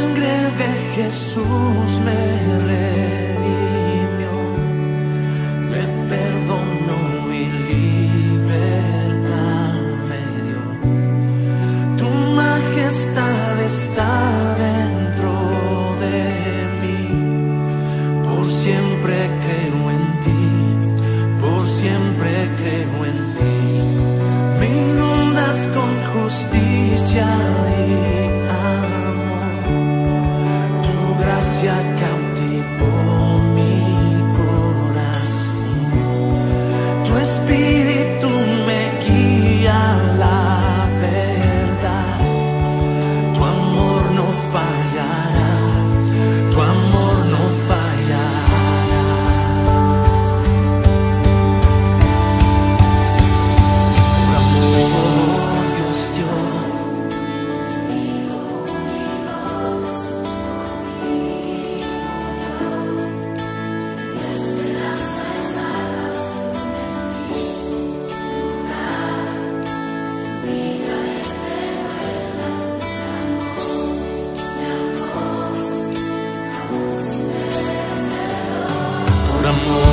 sangre de Jesús me redimió, me perdonó y libertad me dio. Tu majestad está dentro de mí, por siempre creo en ti, por siempre creo en ti. Me inundas con justicia y amor, tu gracia cautivó mi corazón, tu espíritu me guía a la verdad, tu amor no fallará, tu amor no fallará. Por amor Dios dio por amor.